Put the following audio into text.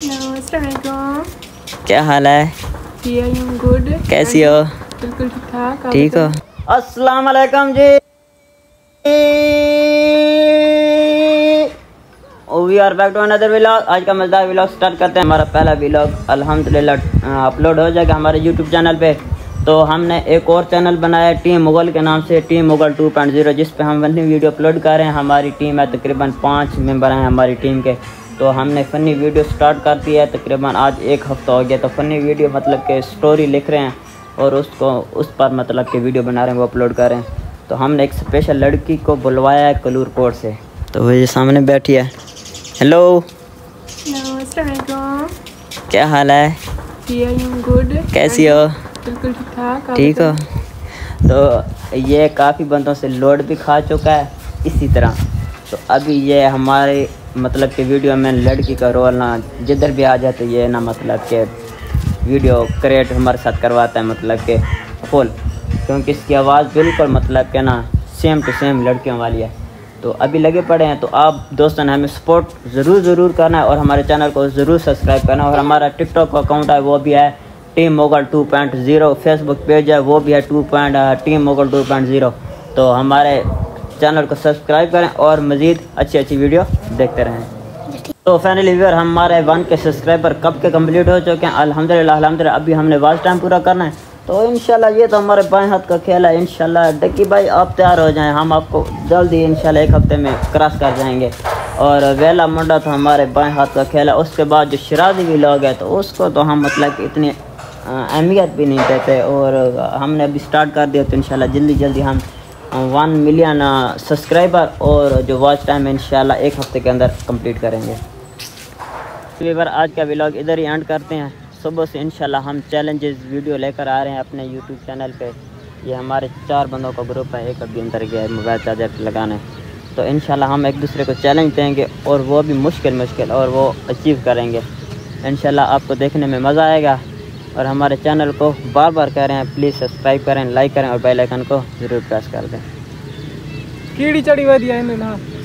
अस्सलामुअलैकुम। क्या हाल है? गुड। कैसी हो? बिल्कुल ठीक ठाक। ठीक हो? अस्सलाम वालेकुम जी। We are back to another vlog. आज का मजेदार व्लॉग स्टार्ट करते हैं। हमारा पहला व्लॉग अल्हम्दुलिल्लाह अपलोड हो जाएगा हमारे यूट्यूब चैनल पे। तो हमने एक और चैनल बनाया टीम मुगल के नाम से, टीम मुगल 2.0, जिस पे हम फनी वीडियो अपलोड कर रहे हैं। हमारी टीम है तकरीबन 5 मेंबर हैं हमारी टीम के। तो हमने फ़नी वीडियो स्टार्ट कर दी है, तकरीबन आज 1 हफ़्ता हो गया। तो फ़नी वीडियो मतलब कि स्टोरी लिख रहे हैं और उसको उस पर मतलब कि वीडियो बना रहे हैं, वो अपलोड कर रहे हैं। तो हमने एक स्पेशल लड़की को बुलवाया है कलूरकोट से, तो वो ये सामने बैठी है। हेलो, क्या हाल है? गुड। कैसी हो? बिल्कुल ठीक ठाक। ठीक हो? तो ये काफ़ी बंदों से लोड भी खा चुका है इसी तरह। तो अभी ये हमारे मतलब कि वीडियो में लड़की का रोल ना जिधर भी आ जाते ये ना मतलब कि वीडियो क्रिएट हमारे साथ करवाता है, मतलब कि फुल, क्योंकि इसकी आवाज़ बिल्कुल मतलब कि ना सेम टू सेम लड़कियों वाली है। तो अभी लगे पड़े हैं। तो आप दोस्तों ने हमें सपोर्ट ज़रूर करना है और हमारे चैनल को ज़रूर सब्सक्राइब करना है। और हमारा टिकटॉक अकाउंट है वो भी है टीम मुगल 2.0, फेसबुक पेज है वो भी है टीम मुगल 2.0। तो हमारे चैनल को सब्सक्राइब करें और मज़ीद अच्छी वीडियो देखते रहें। तो फाइनली व्यूअर हमारे 1 के सब्सक्राइबर कब के कंप्लीट हो चुके हैं अल्हम्दुलिल्लाह। अभी हमने वॉच टाइम पूरा करना है। तो इंशाल्लाह ये तो हमारे बाएं हाथ का खेल है। इंशाल्लाह डक्की भाई आप तैयार हो जाएं, हम आपको जल्दी इंशाल्लाह 1 हफ्ते में क्रॉस कर जाएंगे। और वेला मुंडा तो हमारे बाएं हाथ का खेल है। उसके बाद जो शराजी भी लोग हैं तो उसको तो हम मतलब कि इतनी अहमियत भी नहीं देते। और हमने अभी स्टार्ट कर दिया, तो इंशाल्लाह जल्दी हम 1 मिलियन सब्सक्राइबर और जो वॉच टाइम है इंशाल्लाह 1 हफ्ते के अंदर कंप्लीट करेंगे। व्यूअर आज का व्लॉग इधर ही एंड करते हैं। सुबह से इंशाल्लाह हम चैलेंजेस वीडियो लेकर आ रहे हैं अपने यूट्यूब चैनल पे। ये हमारे 4 बंदों का ग्रुप है, एक अभी अंदर गया है मोबाइल चार्जर लगाने। तो इंशाल्लाह हम एक दूसरे को चैलेंज देंगे और वो भी मुश्किल और वो अचीव करेंगे इंशाल्लाह। आपको देखने में मज़ा आएगा। और हमारे चैनल को बार कह रहे हैं प्लीज़ सब्सक्राइब करें, लाइक करें और बेल आइकन को ज़रूर प्रेस कर दें। कीड़ी चढ़ी हुई है इन्हें ना।